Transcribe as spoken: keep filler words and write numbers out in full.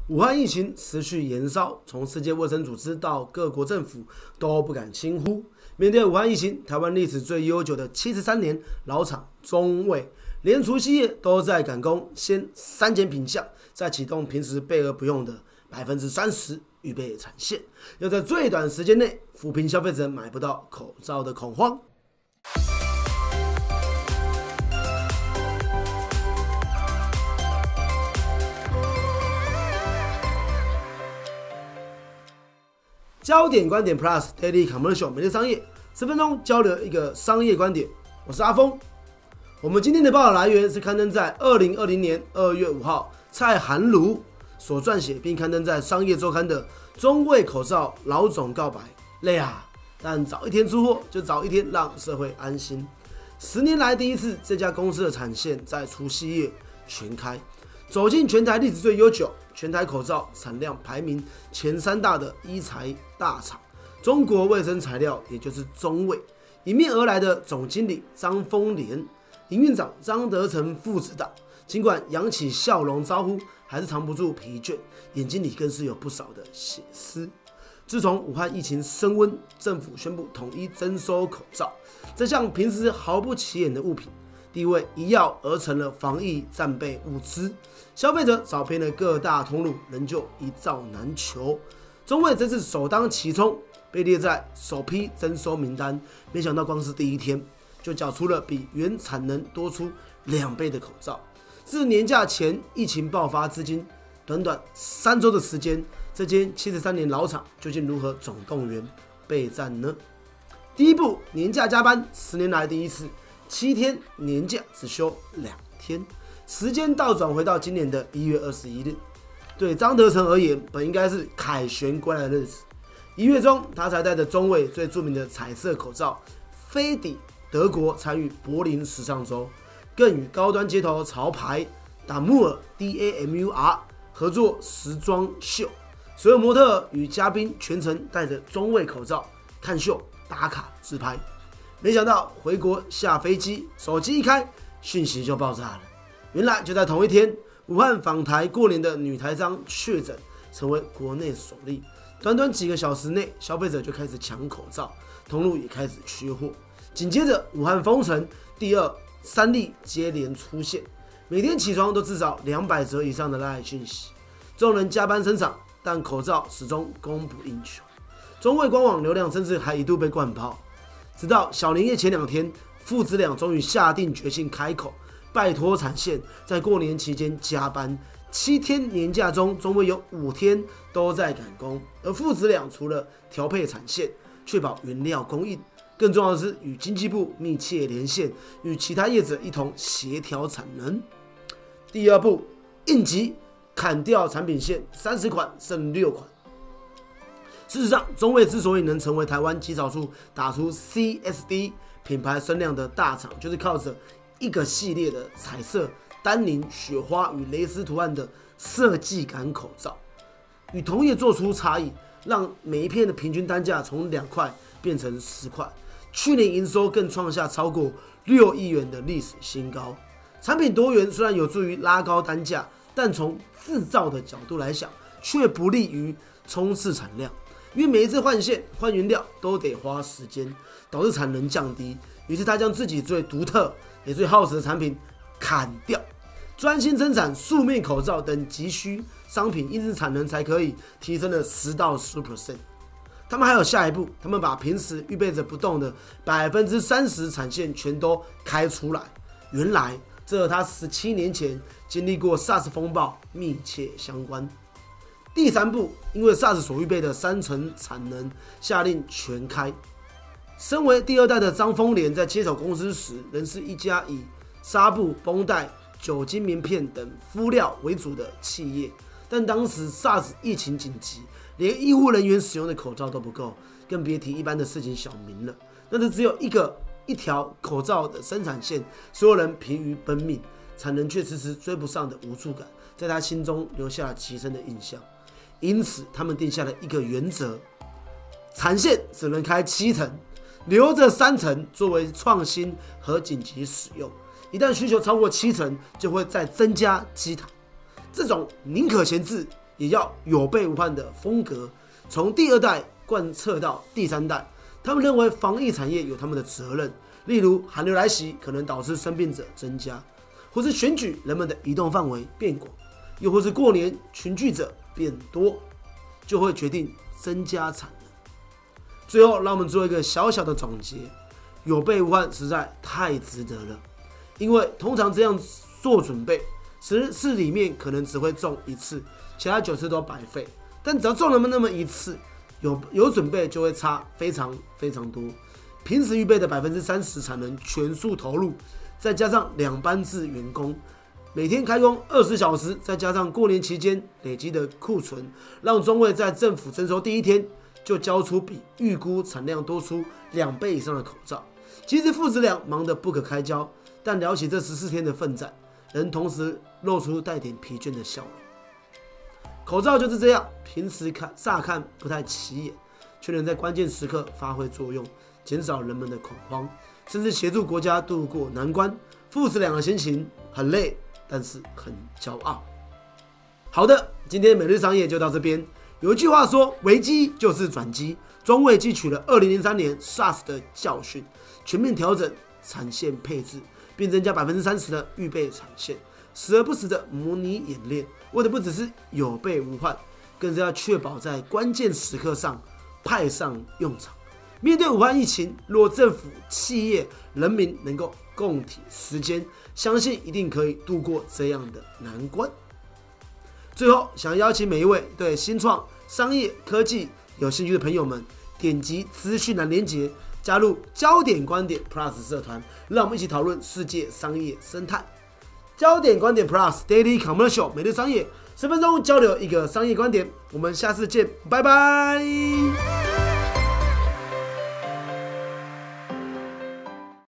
武汉疫情持续延烧，从世界卫生组织到各国政府都不敢轻忽。面对武汉疫情，台湾历史最悠久的七十三年老厂中卫，连除夕夜都在赶工，先删减品项，再启动平时备而不用的百分之三十预备产线，要在最短时间内抚平消费者买不到口罩的恐慌。焦点观点 Plus Daily Commercial 每日商业，十分钟交流一个商业观点。我是阿峰。我们今天的报道来源是刊登在二零二零年二月五号蔡涵儒所撰写并刊登在商业周刊的中卫口罩老总告白。累啊，但早一天出货就早一天让社会安心。十年来第一次，这家公司的产线在除夕夜全开，走进全台历史最悠久、全台口罩产量排名前三大的医材大厂中国卫生材料，也就是中卫。迎面而来的总经理张丰廉、营运长张德成父子档，尽管扬起笑容招呼，还是藏不住疲倦，眼睛里更是有不少的血丝。自从武汉疫情升温，政府宣布统一征收口罩，这项平时毫不起眼的物品，地位一跃而成了防疫战备物资。消费者找遍了各大通路，仍旧一罩难求。中卫这次首当其冲，被列在首批征收名单，没想到光是第一天就缴出了比原产能多出两倍的口罩。自年假前疫情爆发至今，短短三周的时间，这间七十三年老厂究竟如何总动员备战呢？第一步，年假加班，十年来第一次，七天年假只休两天，时间倒转回到今年的一月二十一日。对张德成而言，本应该是凯旋归来的日子。一月中，他才带着中卫最著名的彩色口罩飞抵德国参与柏林时尚周，更与高端街头潮牌达穆尔 D A M U R 合作时装秀，所有模特与嘉宾全程戴着中卫口罩看秀、打卡、自拍。没想到回国下飞机，手机一开，讯息就爆炸了。原来就在同一天，武汉访台过年的女台商确诊，成为国内首例。短短几个小时内，消费者就开始抢口罩，通路也开始缺货。紧接着，武汉封城，第二、三例接连出现，每天起床都至少两百则以上的 LINE 讯息。众人加班生产，但口罩始终供不应求。中卫官网流量甚至还一度被灌爆。直到小年夜前两天，父子俩终于下定决心开口，拜托产线在过年期间加班。七天年假中，中卫有五天都在赶工，而父子俩除了调配产线，确保原料供应，更重要的是与经济部密切连线，与其他业者一同协调产能。第二步，应急砍掉产品线，三十款剩六款。事实上，中卫之所以能成为台湾极少数打出 C S D 品牌声量的大厂，就是靠着一个系列的彩色丹宁、雪花与蕾丝图案的设计感口罩，与同业做出差异，让每一片的平均单价从两块变成十块。去年营收更创下超过六亿元的历史新高。产品多元虽然有助于拉高单价，但从制造的角度来想，却不利于冲刺产量。因为每一次换线、换原料都得花时间，导致产能降低。于是他将自己最独特也最耗时的产品砍掉，专心生产素面口罩等急需商品，因此产能才可以提升了十到十 percent。他们还有下一步，他们把平时预备着不动的百分之三十产线全都开出来。原来这和他十七年前经历过 SARS 风暴密切相关。第三步，因为 SARS 所预备的三成产能，下令全开。身为第二代的张丰廉在接手公司时，仍是一家以纱布、绷带、酒精棉片等敷料为主的企业，但当时 SARS 疫情紧急，连医护人员使用的口罩都不够，更别提一般的市井小民了。那是只有一个一条口罩的生产线，所有人疲于奔命，产能却迟迟追不上的无助感，在他心中留下了极深的印象。因此，他们定下了一个原则：产线只能开七成，留着三成作为创新和紧急使用。一旦需求超过七成，就会再增加机台。这种宁可闲置也要有备无患的风格，从第二代贯彻到第三代。他们认为防疫产业有他们的责任，例如寒流来袭可能导致生病者增加，或是选举人们的移动范围变广，又或是过年群聚者变多，就会决定增加产能。最后，让我们做一个小小的总结：有备无患实在太值得了，因为通常这样做准备，十次里面可能只会中一次，其他九次都白费。但只要中了那么一次，有有准备就会差非常非常多。平时预备的百分之三十才能全数投入，再加上两班制员工，每天开工二十小时，再加上过年期间累积的库存，让中卫在政府征收第一天就交出比预估产量多出两倍以上的口罩。其实父子俩忙得不可开交，但聊起这十四天的奋战，仍同时露出带点疲倦的笑容。口罩就是这样，平时看乍看不太起眼，却能在关键时刻发挥作用，减少人们的恐慌，甚至协助国家度过难关。父子俩的心情很累，但是很骄傲。好的，今天每日商业就到这边。有一句话说，危机就是转机。中卫汲取了二零零三年 SARS 的教训，全面调整产线配置，并增加百分之三十的预备产线，时而不时的模拟演练，为的不只是有备无患，更是要确保在关键时刻上派上用场。面对武汉疫情，若政府、企业、人民能够共体时艰，相信一定可以度过这样的难关。最后，想邀请每一位对新创、商业、科技有兴趣的朋友们，点击资讯栏连结，加入焦点观点 Plus 社团，让我们一起讨论世界商业生态。焦点观点 Plus Daily Commercial 每日商业，十分钟交流一个商业观点。我们下次见，拜拜。